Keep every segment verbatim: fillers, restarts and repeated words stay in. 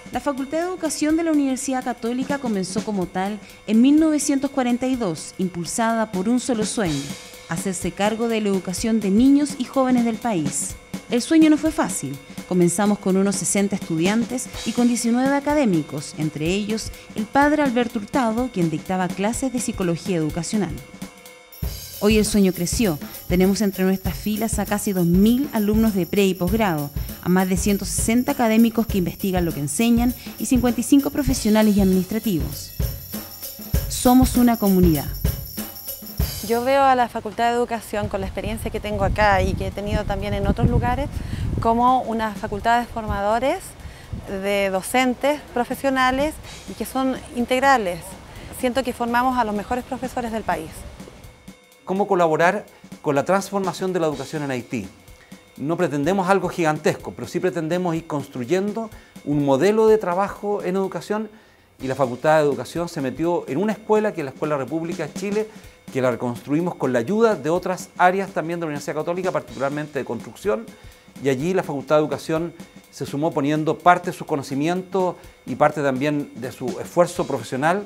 La Facultad de Educación de la Universidad Católica comenzó como tal en mil novecientos cuarenta y dos, impulsada por un solo sueño: hacerse cargo de la educación de niños y jóvenes del país. El sueño no fue fácil. Comenzamos con unos sesenta estudiantes y con diecinueve académicos, entre ellos el padre Alberto Hurtado, quien dictaba clases de psicología educacional. Hoy el sueño creció. Tenemos entre nuestras filas a casi dos mil alumnos de pre y posgrado, a más de ciento sesenta académicos que investigan lo que enseñan y cincuenta y cinco profesionales y administrativos. Somos una comunidad. Yo veo a la Facultad de Educación, con la experiencia que tengo acá y que he tenido también en otros lugares, como una facultad de formadores, de docentes profesionales y que son integrales. Siento que formamos a los mejores profesores del país. ¿Cómo colaborar con la transformación de la educación en Haití? No pretendemos algo gigantesco, pero sí pretendemos ir construyendo un modelo de trabajo en educación, y la Facultad de Educación se metió en una escuela, que es la Escuela República de Chile, que la reconstruimos con la ayuda de otras áreas también de la Universidad Católica, particularmente de construcción, y allí la Facultad de Educación se sumó poniendo parte de sus conocimientos y parte también de su esfuerzo profesional.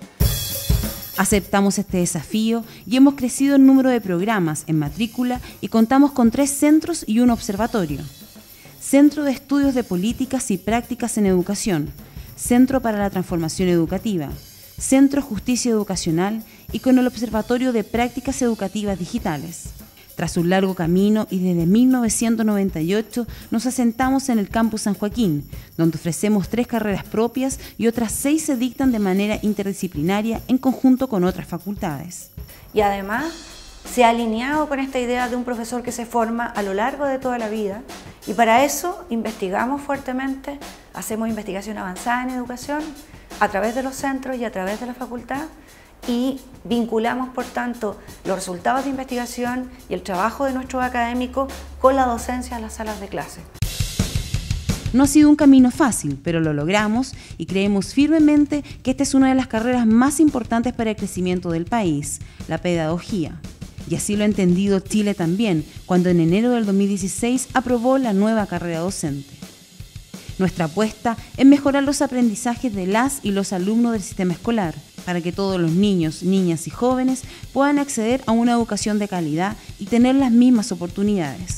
Aceptamos este desafío y hemos crecido en número de programas en matrícula y contamos con tres centros y un observatorio. Centro de Estudios de Políticas y Prácticas en Educación, Centro para la Transformación Educativa, Centro Justicia Educacional y con el Observatorio de Prácticas Educativas Digitales. Tras un largo camino y desde mil novecientos noventa y ocho nos asentamos en el Campus San Joaquín, donde ofrecemos tres carreras propias y otras seis se dictan de manera interdisciplinaria en conjunto con otras facultades. Y además se ha alineado con esta idea de un profesor que se forma a lo largo de toda la vida, y para eso investigamos fuertemente, hacemos investigación avanzada en educación a través de los centros y a través de la facultad, y vinculamos, por tanto, los resultados de investigación y el trabajo de nuestros académicos con la docencia en las salas de clase. No ha sido un camino fácil, pero lo logramos y creemos firmemente que esta es una de las carreras más importantes para el crecimiento del país, la pedagogía. Y así lo ha entendido Chile también, cuando en enero del dos mil dieciséis aprobó la nueva carrera docente. Nuestra apuesta es mejorar los aprendizajes de las y los alumnos del sistema escolar, para que todos los niños, niñas y jóvenes puedan acceder a una educación de calidad y tener las mismas oportunidades.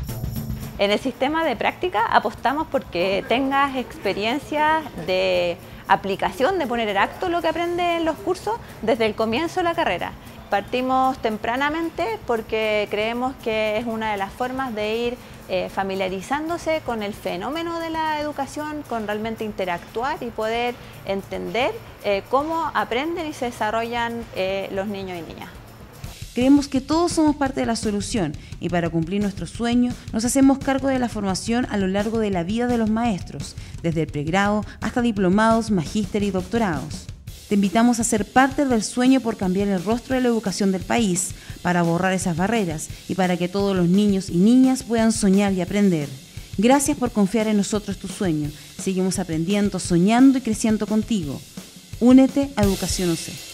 En el sistema de práctica apostamos porque tengas experiencias de aplicación, de poner en acto lo que aprendes en los cursos desde el comienzo de la carrera. Partimos tempranamente porque creemos que es una de las formas de ir eh, familiarizándose con el fenómeno de la educación, con realmente interactuar y poder entender eh, cómo aprenden y se desarrollan eh, los niños y niñas. Creemos que todos somos parte de la solución y para cumplir nuestro sueño nos hacemos cargo de la formación a lo largo de la vida de los maestros, desde el pregrado hasta diplomados, magíster y doctorados. Te invitamos a ser parte del sueño por cambiar el rostro de la educación del país, para borrar esas barreras y para que todos los niños y niñas puedan soñar y aprender. Gracias por confiar en nosotros tu sueño. Seguimos aprendiendo, soñando y creciendo contigo. Únete a Educación U C.